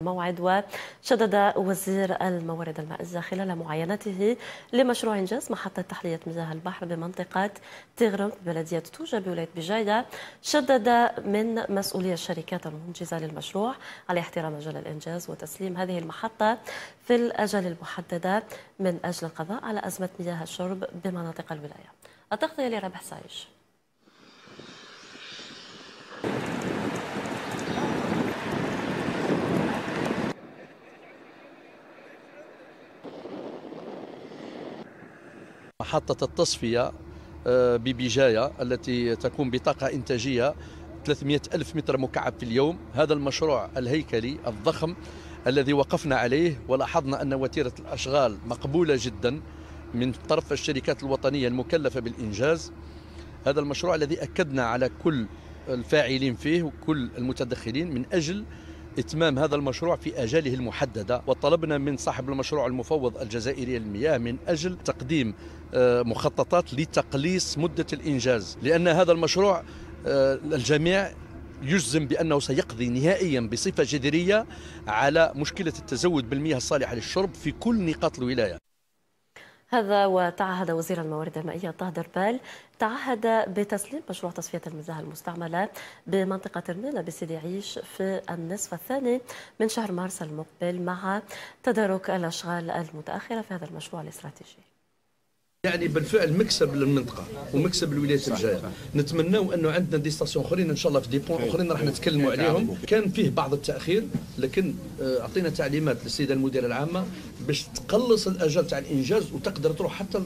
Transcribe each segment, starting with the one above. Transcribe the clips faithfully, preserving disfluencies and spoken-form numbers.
الموعد. وشدد وزير الموارد المائية خلال معاينته لمشروع إنجاز محطة تحلية مياه البحر بمنطقة تغرم ببلدية توجة بولاية بجايدة، شدد من مسؤولي الشركات المنجزة للمشروع على احترام أجل الإنجاز وتسليم هذه المحطة في الأجل المحددة من أجل القضاء على أزمة مياه الشرب بمناطق الولاية. التغطية لرابح سايش. محطة التصفية ببجاية التي تكون بطاقة إنتاجية ثلاثمئة ألف متر مكعب في اليوم. هذا المشروع الهيكلي الضخم الذي وقفنا عليه ولاحظنا أن وتيرة الأشغال مقبولة جدا من طرف الشركات الوطنية المكلفة بالإنجاز. هذا المشروع الذي أكدنا على كل الفاعلين فيه وكل المتدخلين من أجل إتمام هذا المشروع في آجاله المحددة، وطلبنا من صاحب المشروع المفوض الجزائري للمياه من أجل تقديم مخططات لتقليص مدة الإنجاز، لأن هذا المشروع الجميع يجزم بأنه سيقضي نهائيا بصفة جذرية على مشكلة التزود بالمياه الصالحة للشرب في كل نقاط الولاية. هذا وتعهد وزير الموارد المائية طه دربال تعهد بتسليم مشروع تصفية المياه المستعملة بمنطقة رنينة بسيدي عيش في النصف الثاني من شهر مارس المقبل مع تدارك الأشغال المتأخرة في هذا المشروع الاستراتيجي. يعني بالفعل مكسب للمنطقه ومكسب لولايه الجزائر. نتمناو انه عندنا دي ستاسيون اخرين ان شاء الله في دي بوين اخرين راح نتكلموا عليهم. كان فيه بعض التاخير لكن اعطينا تعليمات للسيده المديره العامه باش تقلص الاجل تاع الانجاز وتقدر تروح حتى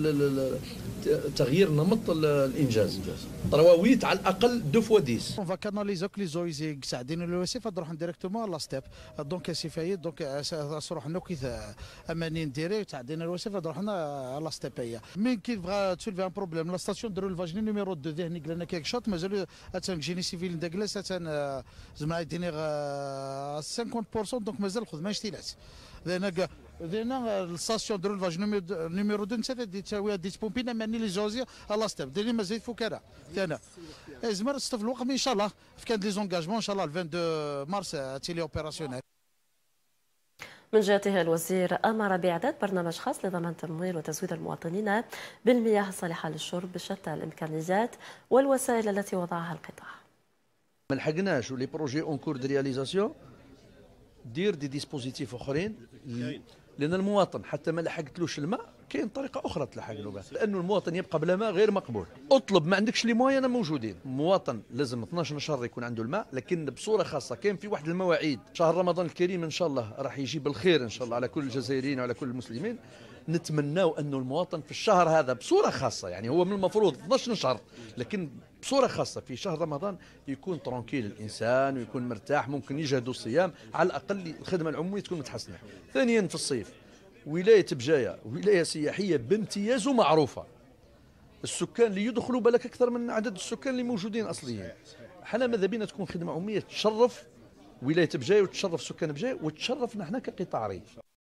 تغيير نمط الانجاز طرويت على الاقل دو فوا ديس. اون فا كاناليزو كلي زويزي ساعدين الوسيفه تروح ديريكتومون لا ستيب دونك سي فايت دونك تروح نوكيث امانين ديريكت تعدينا الوسيفه تروح لا ستيب. من كي تبغى تسولفي ان بروبليم لا ستاسيون ديروا الفاجني نيميرو دو ذهني لنا كيك شوت مازال اتان جيني سيفيل داكلاس اتان زعما يديني خمسين بالمئة دونك مازال خذ ما يشتيلات لان لان الستاسيون ديروا الفاجني نيميرو دو نتا تساوي دي بومبينا ماني لي جوزيا لا ستيب ديري مازال فكره ثاني زعما في الوقت ان شاء الله كان دي زونجاجمون ان شاء الله اثنين وعشرين مارس تيلي اوبيراسيونيل. من جهته الوزير أمر بإعداد برنامج خاص لضمان تمويل وتزويد المواطنين بالمياه الصالحة للشرب بشتى الإمكانيات والوسائل التي وضعها القطاع. ما لحقناش ولي بروجي اون كور دو رياليزاسيون دير دي ديسبوزيتيف اخرين لان المواطن حتى ما لحقتلوش الماء كاين طريقه اخرى تلحق له بها، لانه المواطن يبقى بلا ماء غير مقبول. اطلب ما عندكش لي موينا موجودين. المواطن لازم اثناش شهر يكون عنده الماء، لكن بصوره خاصه كاين في واحد المواعيد. شهر رمضان الكريم ان شاء الله راح يجيب الخير ان شاء الله على كل الجزائريين وعلى كل المسلمين. نتمناو انه المواطن في الشهر هذا بصوره خاصه، يعني هو من المفروض اثناش شهر، لكن بصوره خاصه في شهر رمضان يكون ترونكيل الانسان ويكون مرتاح، ممكن يجهدوا الصيام على الاقل الخدمه العموميه تكون متحسنه. ثانيا في الصيف ولايه بجايه ولايه سياحيه بامتياز ومعروفه. السكان اللي يدخلوا بالك اكثر من عدد السكان اللي موجودين اصليين. حنا ماذا بينا تكون خدمه عموميه تشرف ولايه بجايه وتشرف سكان بجايه وتشرفنا احنا كقطاع ري.